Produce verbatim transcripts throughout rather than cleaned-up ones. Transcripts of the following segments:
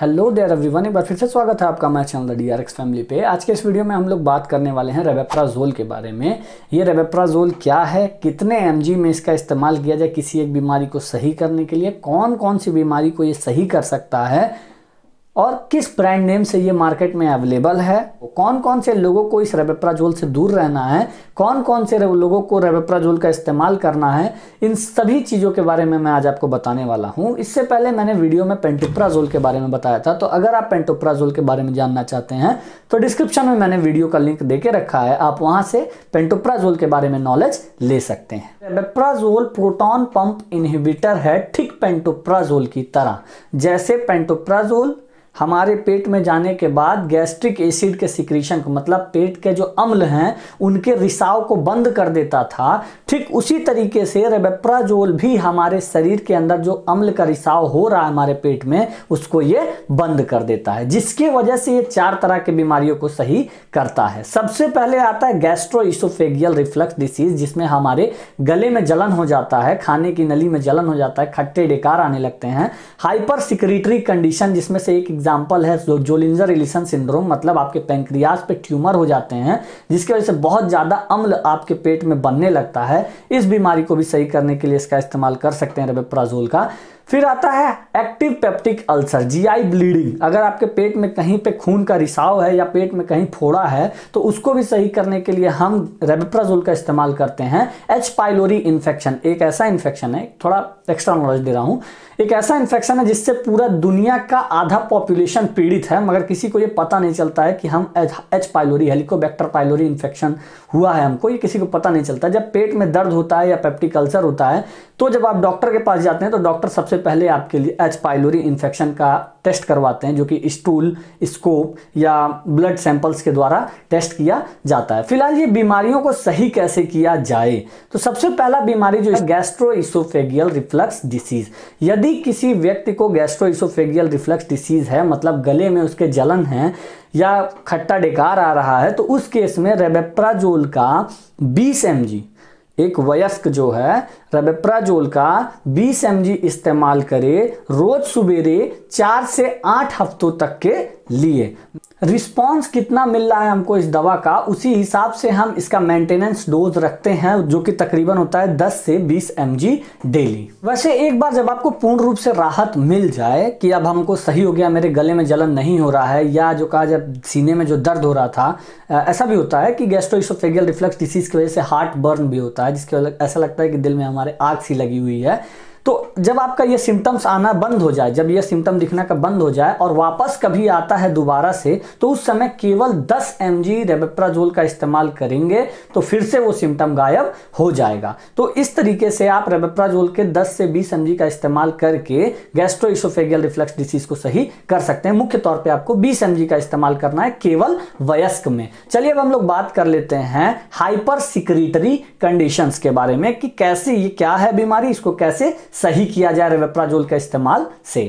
Hello there everyone, एक बार फिर से स्वागत है आपका मैं channel D R X family पे। आज के इस वीडियो में हम लोग बात करने वाले हैं रेबेप्राजोल के बारे में। ये रेबेप्राजोल क्या है, कितने एमजी में इसका इस्तेमाल किया जाए किसी एक बीमारी को सही करने के लिए, कौन कौन सी बीमारी को ये सही कर सकता है और किस ब्रांड नेम से ये मार्केट में अवेलेबल है, कौन कौन से लोगों को इस रेबेप्राजोल से दूर रहना है, कौन कौन से लोगों को रेबेप्राजोल का इस्तेमाल करना है, इन सभी चीज़ों के बारे में मैं आज आपको बताने वाला हूं। इससे पहले मैंने वीडियो में पेंटोप्राजोल के बारे में बताया था, तो अगर आप पेंटोप्राजोल के बारे में जानना चाहते हैं तो डिस्क्रिप्शन में मैंने वीडियो का लिंक दे के रखा है, आप वहां से पेंटोप्राजोल के बारे में नॉलेज ले सकते हैं। रेबेप्राजोल प्रोटॉन पंप इनहिबिटर है, ठीक पेंटोप्राजोल की तरह। जैसे पेंटोप्राजोल हमारे पेट में जाने के बाद गैस्ट्रिक एसिड के सिक्रीशन को, मतलब पेट के जो अम्ल हैं उनके रिसाव को बंद कर देता था, ठीक उसी तरीके से रेबेप्राजोल भी हमारे शरीर के अंदर जो अम्ल का रिसाव हो रहा है हमारे पेट में उसको ये बंद कर देता है, जिसकी वजह से ये चार तरह की बीमारियों को सही करता है। सबसे पहले आता है गैस्ट्रोइसोफेगियल रिफ्लक्स डिसीज, जिसमें हमारे गले में जलन हो जाता है, खाने की नली में जलन हो जाता है, खट्टे डेकार आने लगते हैं। हाइपर सिक्रीटरी कंडीशन, जिसमें से एक एग्जाम्पल है जोलिंजर इलिसन सिंड्रोम, मतलब आपके पैंक्रियाज पे ट्यूमर हो जाते हैं जिसकी वजह से बहुत ज्यादा अम्ल आपके पेट में बनने लगता है। इस बीमारी को भी सही करने के लिए इसका इस्तेमाल कर सकते हैं रेबेप्राजोल का। फिर आता है active peptic ulcer, GI bleeding. अगर आपके पेट में कहीं पे खून का रिसाव है या पेट में कहीं फोड़ा है तो उसको भी सही करने के लिए हम रेबेप्राजोल का इस्तेमाल करते हैं। एच पाइलोरी इन्फेक्शन एक ऐसा इन्फेक्शन है, थोड़ा एक्स्ट्रा नॉलेज दे रहा हूं, एक ऐसा इन्फेक्शन है जिससे पूरा दुनिया का आधा पॉपुलेशन पीड़ित है, मगर किसी को ये पता नहीं चलता है कि हम H pylori Helicobacter pylori infection हुआ है हमको, ये किसी को पता नहीं चलता। जब पेट में दर्द होता है या पेप्टिक अल्सर होता है तो जब आप डॉक्टर के पास जाते हैं तो डॉक्टर सबसे पहले आपके लिए एच पाइलोरी इन्फेक्शन का टेस्ट करवाते हैं, जो कि स्टूल, स्कोप या ब्लड सैंपल्स के द्वारा टेस्ट किया जाता है। फिलहाल ये बीमारियों को सही कैसे किया जाए, तो सबसे पहला बीमारी जो है गैस्ट्रोइसोफेगियल रिफ्लक्स डिसीज। यदि किसी व्यक्ति को गैस्ट्रोइसोफेगियल रिफ्लक्स डिसीज है, मतलब गले में उसके जलन है या खट्टा डेकार आ रहा है, तो उस केस में रेबेप्राजोल का बीस एम जी, एक वयस्क जो है रेबेप्राजोल का बीस एम जी इस्तेमाल करे रोज सुबेरे चार से आठ हफ्तों तक के लिए। रिस्पांस कितना मिल रहा है हमको इस दवा का, उसी हिसाब से हम इसका मेंटेनेंस डोज रखते हैं, जो कि तकरीबन होता है दस से बीस एम जी डेली। वैसे एक बार जब आपको पूर्ण रूप से राहत मिल जाए कि अब हमको सही हो गया, मेरे गले में जलन नहीं हो रहा है, या जो कहा जब सीने में जो दर्द हो रहा था, ऐसा भी होता है कि गैस्ट्रोइसोफेगियल रिफ्लक्स डिसीज की वजह से हार्ट बर्न भी होता है, जिसकी वजह ऐसा लगता है कि दिल में हमारे आग सी लगी हुई है। तो जब आपका ये सिम्टम्स आना बंद हो जाए, जब ये सिम्टम दिखना का बंद हो जाए और वापस कभी आता है दोबारा से, तो उस समय केवल दस एम जी रेबेप्राजोल का इस्तेमाल करेंगे तो फिर से वो सिम्टम गायब हो जाएगा। तो इस तरीके से आप रेबेप्राजोल के दस से बीस एम जी का इस्तेमाल करके गैस्ट्रोइसोफेगियल रिफ्लक्स डिसीज को सही कर सकते हैं। मुख्य तौर पर आपको बीस एम जी का इस्तेमाल करना है केवल वयस्क में। चलिए अब हम लोग बात कर लेते हैं हाइपर सिक्रीटरी कंडीशंस के बारे में कि कैसे, ये क्या है बीमारी, इसको कैसे सही किया जाए रेबेप्राजोल का इस्तेमाल से।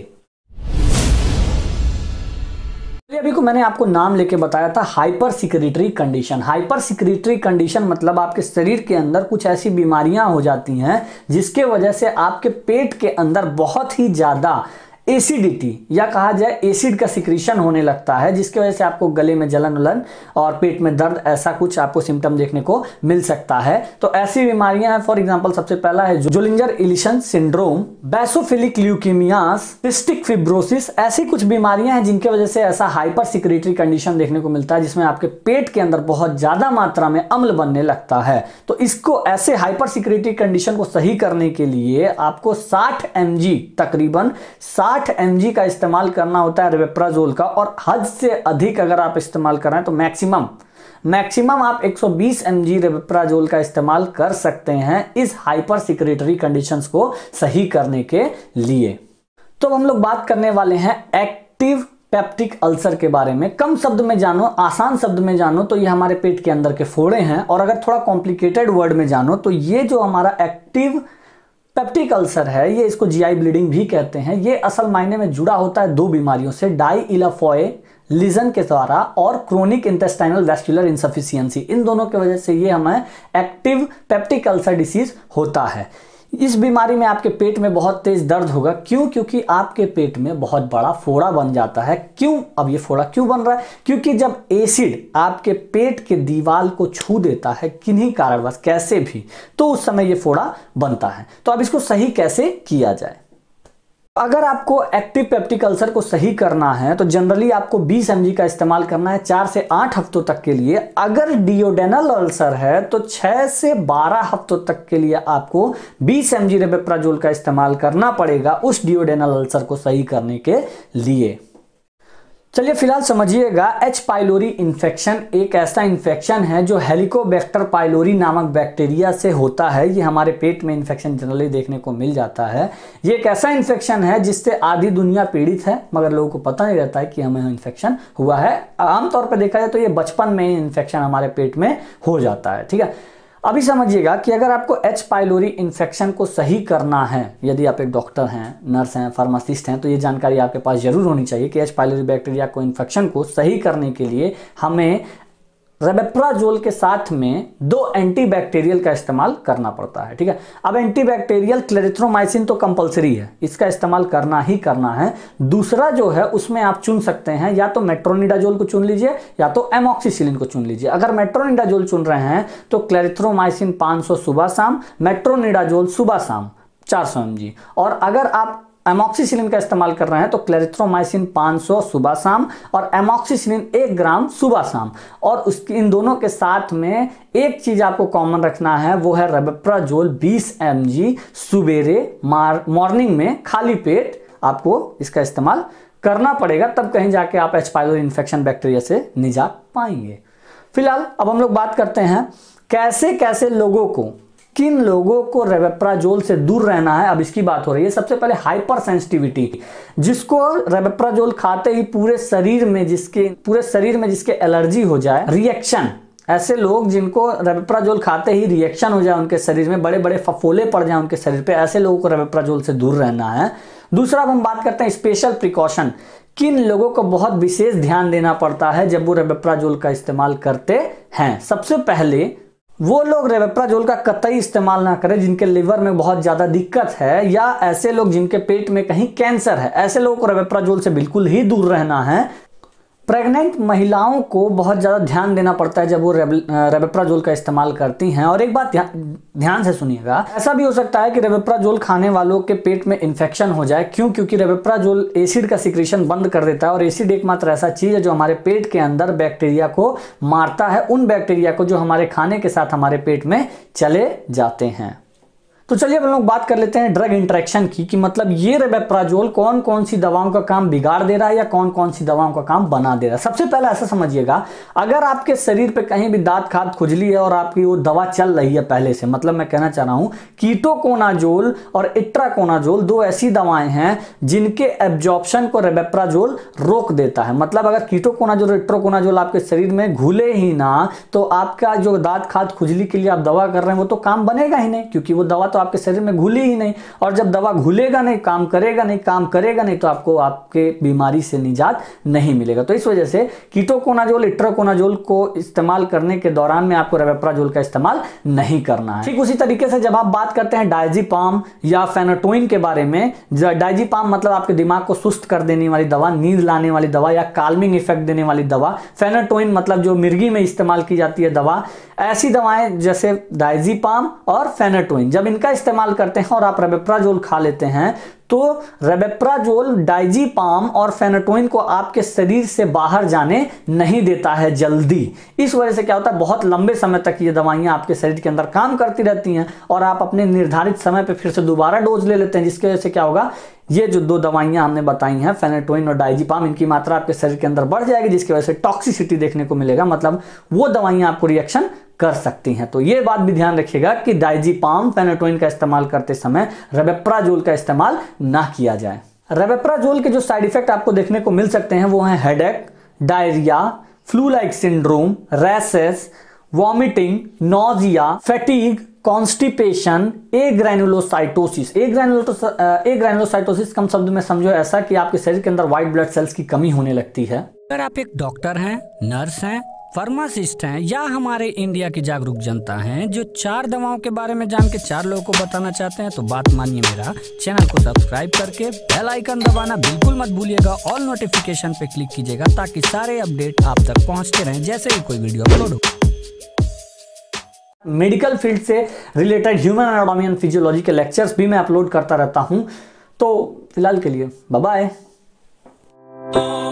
अभी को मैंने आपको नाम लेके बताया था hyper secretory condition. Hyper secretory condition मतलब आपके शरीर के अंदर कुछ ऐसी बीमारियां हो जाती हैं जिसके वजह से आपके पेट के अंदर बहुत ही ज्यादा एसिडिटी या कहा जाए एसिड का सिक्रीशन होने लगता है, जिसकी वजह से आपको गले में जलन उलन और पेट में दर्द, ऐसा कुछ आपको सिम्टम देखने को मिल सकता है। तो ऐसी बीमारियां हैं, फॉर एग्जांपल सबसे पहला है Zollinger Ellison syndrome, basophilic leukemias, cystic fibrosis. ऐसी कुछ बीमारियां हैं जिनकी वजह से ऐसा हाइपर सिक्रीटरी कंडीशन देखने को मिलता है, जिसमें आपके पेट के अंदर बहुत ज्यादा मात्रा में अम्ल बनने लगता है। तो इसको, ऐसे हाइपर सिक्रीटरी कंडीशन को सही करने के लिए आपको साठ एम जी, तकरीबन साठ एम जी का इस्तेमाल करना होता है रेबेप्राजोल का, और हद से अधिक अगर आप इस्तेमाल कर रहे हैं तो मैक्सिमम मैक्सिमम आप एक सौ बीस एम जी रेबेप्राजोल का इस्तेमाल कर सकते हैं इस हाइपर सिक्रीटरी कंडीशंस को सही करने के लिए। तो हम लोग बात करने वाले हैं एक्टिव पेप्टिक अल्सर के बारे में। कम शब्द में जानो, आसान शब्द में जानो तो ये हमारे पेट के अंदर के फोड़े हैं, और अगर थोड़ा कॉम्प्लिकेटेड वर्ड में जानो तो ये जो हमारा एक्टिव पेप्टिक अल्सर है, ये इसको जीआई ब्लीडिंग भी कहते हैं। ये असल मायने में जुड़ा होता है दो बीमारियों से, डाइइलाफॉयलिजन के द्वारा और क्रोनिक इंटेस्टाइनल वैस्कुलर इंसफिशियंसी। इन दोनों की वजह से ये हमें एक्टिव पेप्टिक अल्सर डिसीज होता है। इस बीमारी में आपके पेट में बहुत तेज दर्द होगा। क्यों? क्योंकि आपके पेट में बहुत बड़ा फोड़ा बन जाता है। क्यों? अब ये फोड़ा क्यों बन रहा है? क्योंकि जब एसिड आपके पेट के दीवार को छू देता है किन्हीं कारणवश, कैसे भी, तो उस समय ये फोड़ा बनता है। तो अब इसको सही कैसे किया जाए? अगर आपको एक्टिव पेप्टिक अल्सर को सही करना है तो जनरली आपको बीस एम जी का इस्तेमाल करना है चार से आठ हफ्तों तक के लिए। अगर डिओडेनल अल्सर है तो छह से बारह हफ्तों तक के लिए आपको बीस एम जी रेबेप्राजोल का इस्तेमाल करना पड़ेगा उस डिओडेनल अल्सर को सही करने के लिए। चलिए फिलहाल समझिएगा, एच पाइलोरी इन्फेक्शन एक ऐसा इन्फेक्शन है जो हेलिकोबैक्टर पाइलोरी नामक बैक्टीरिया से होता है। ये हमारे पेट में इन्फेक्शन जनरली देखने को मिल जाता है। ये एक ऐसा इन्फेक्शन है जिससे आधी दुनिया पीड़ित है, मगर लोगों को पता नहीं रहता है कि हमें इन्फेक्शन हुआ है। आमतौर पर देखा जाए तो ये बचपन में इन्फेक्शन हमारे पेट में हो जाता है। ठीक है, अभी समझिएगा कि अगर आपको एच पाइलोरी इन्फेक्शन को सही करना है, यदि आप एक डॉक्टर हैं, नर्स हैं, फार्मासिस्ट हैं, तो ये जानकारी आपके पास जरूर होनी चाहिए कि एच पाइलोरी बैक्टीरिया को इन्फेक्शन को सही करने के लिए हमें रेबेप्राजोल के साथ में दो एंटीबैक्टीरियल का इस्तेमाल करना पड़ता है। ठीक है, अब एंटीबैक्टीरियल क्लेरिथ्रोमाइसिन तो कंपलसरी है, इसका इस्तेमाल करना ही करना है। दूसरा जो है उसमें आप चुन सकते हैं, या तो मेट्रोनिडाजोल को चुन लीजिए या तो एमॉक्सिसिलिन को चुन लीजिए। अगर मेट्रोनिडाजोल चुन रहे हैं तो क्लेरिथ्रोमाइसिन पाँच सौ सुबह शाम, मेट्रोनिडाजोल सुबह शाम चार सौ एम जी। और अगर आप एमॉक्सिसिलिन का इस्तेमाल कर रहे हैं तो क्लेरिथ्रोमाइसिन पाँच सौ सुबह शाम और एमॉक्सिसिलिन एक ग्राम सुबह शाम। और उसकी इन दोनों के साथ में एक चीज आपको कॉमन रखना है, वो है रेबेप्राजोल बीस एम जी सुबेरे मॉर्निंग में खाली पेट आपको इसका इस्तेमाल करना पड़ेगा, तब कहीं जाके आप एच पाइलोरी इन्फेक्शन बैक्टीरिया से निजात पाएंगे। फिलहाल अब हम लोग बात करते हैं कैसे कैसे लोगों को, किन लोगों को रेबेप्राजोल से दूर रहना है। अब इसकी बात हो रही है। सबसे पहले हाइपर सेंसिटिविटी, जिसको रेबेप्राजोल खाते ही पूरे शरीर में जिसके पूरे शरीर में जिसके एलर्जी हो जाए, रिएक्शन, ऐसे लोग जिनको रेबेप्राजोल खाते ही रिएक्शन हो जाए, उनके शरीर में बड़े बड़े फफोले पड़ जाए उनके शरीर पे, ऐसे लोगों को रेबेप्राजोल से दूर रहना है। दूसरा अब हम बात करते हैं स्पेशल प्रिकॉशन, किन लोगों को बहुत विशेष ध्यान देना पड़ता है जब वो रेबेप्राजोल का इस्तेमाल करते हैं। सबसे पहले वो लोग रेबेप्राजोल का कतई इस्तेमाल ना करें जिनके लिवर में बहुत ज्यादा दिक्कत है, या ऐसे लोग जिनके पेट में कहीं कैंसर है, ऐसे लोगों को रेबेप्राजोल से बिल्कुल ही दूर रहना है। प्रेग्नेंट महिलाओं को बहुत ज़्यादा ध्यान देना पड़ता है जब वो रेबेप्राजोल का इस्तेमाल करती हैं। और एक बात ध्यान से सुनिएगा, ऐसा भी हो सकता है कि रेबेप्राजोल खाने वालों के पेट में इन्फेक्शन हो जाए। क्यों? क्योंकि रेबेप्राजोल एसिड का सिक्रीशन बंद कर देता है, और एसिड एकमात्र ऐसा चीज़ है जो हमारे पेट के अंदर बैक्टीरिया को मारता है, उन बैक्टीरिया को जो हमारे खाने के साथ हमारे पेट में चले जाते हैं। तो चलिए हम लोग बात कर लेते हैं ड्रग इंटरेक्शन की, कि मतलब ये रेबेप्राजोल कौन कौन सी दवाओं का काम बिगाड़ दे रहा है या कौन कौन सी दवाओं का काम बना दे रहा है। सबसे पहले ऐसा समझिएगा, अगर आपके शरीर पे कहीं भी दांत खाद खुजली है और आपकी वो दवा चल रही है पहले से, मतलब मैं कहना चाह रहा हूं कीटोकोनाजोल और इट्राकोनाजोल दो ऐसी दवाएं हैं जिनके एब्जॉर्प्शन को रेबेप्राजोल रोक देता है। मतलब अगर कीटोकोनाजोल और इट्राकोनाजोल आपके शरीर में घुले ही ना, तो आपका जो दांत खाद खुजली के लिए आप दवा कर रहे हैं वो तो काम बनेगा ही नहीं, क्योंकि वो दवा तो आपके शरीर में घुली ही नहीं। और जब दवा घुलेगा नहीं, काम करेगा नहीं, काम करेगा नहीं, तो आपको आपके बीमारी से निजात नहीं मिलेगा। तो इस वजह से कीटोकोनाजोल, इट्राकोनाजोल को इस्तेमाल करने के दौरान में आपको रेबेप्राजोल का इस्तेमाल नहीं करना है। ठीक उसी तरीके से जब आप बात करते हैं डायजीपाम या फेनाटोइन के बारे में, डायजीपाम मतलब आपके दिमाग को सुस्त कर देने वाली दवा, नींद लाने वाली दवा या काल्मिंग इफेक्ट देने वाली दवा। फेनाटोइन मतलब जो मिर्गी में इस्तेमाल की जाती है दवा। ऐसी दवाएं जैसे डायजीपाम और फेनाटोइन जब इनका इस्तेमाल करते हैं और आप रेबेप्राजोल खा लेते हैं, तो रेबेप्राजोल डायजीपाम और फेनाटोइन को आपके शरीर से बाहर जाने नहीं देता है जल्दी। इस वजह से क्या होता है, बहुत लंबे समय तक ये दवाइयां आपके शरीर के अंदर काम करती रहती हैं और आप अपने निर्धारित समय पे फिर से दोबारा डोज ले लेते हैं, जिसकी वजह से क्या होगा, ये जो दो दवाइयां हमने बताई हैं फेनाटोइन और डायजीपाम, इनकी मात्रा आपके शरीर के अंदर बढ़ जाएगी, जिसकी वजह से टॉक्सिसिटी देखने को मिलेगा। मतलब वो दवाइयां आपको रिएक्शन कर सकती हैं। तो ये बात भी ध्यान रखिएगा कि डायजीपाम, फेनाटोइन का इस्तेमाल करते समय रेबेप्राजोल का इस्तेमाल ना किया जाए। रेबेप्राजोल के जो साइड इफेक्ट आपको देखने को मिल सकते हैं वो हैं headache, diarrhoea, flu like syndrome, rashes, vomiting, nausea, fatigue, constipation, agranulocytosis. Agranulos agranulocytosis कम शब्द में समझो ऐसा कि आपके शरीर के अंदर व्हाइट ब्लड सेल्स की कमी होने लगती है। अगर आप एक डॉक्टर हैं, नर्स हैं, फार्मासिस्ट हैं या हमारे इंडिया की जागरूक जनता हैं जो चार दवाओं के बारे में जान के चार लोगों को बताना चाहते हैं, तो बात मानिए मेरा, चैनल को सब्सक्राइब करके बेल आइकन दबाना बिल्कुल मत भूलिएगा। ऑल नोटिफिकेशन पे क्लिक कीजिएगा ताकि सारे अपडेट आप तक पहुंचते रहें जैसे ही कोई वीडियो अपलोड हो। मेडिकल फील्ड से related human anatomy and physiology के लेक्चर्स भी मैं अपलोड करता रहता हूं। तो फिलहाल के लिए बाय बाय।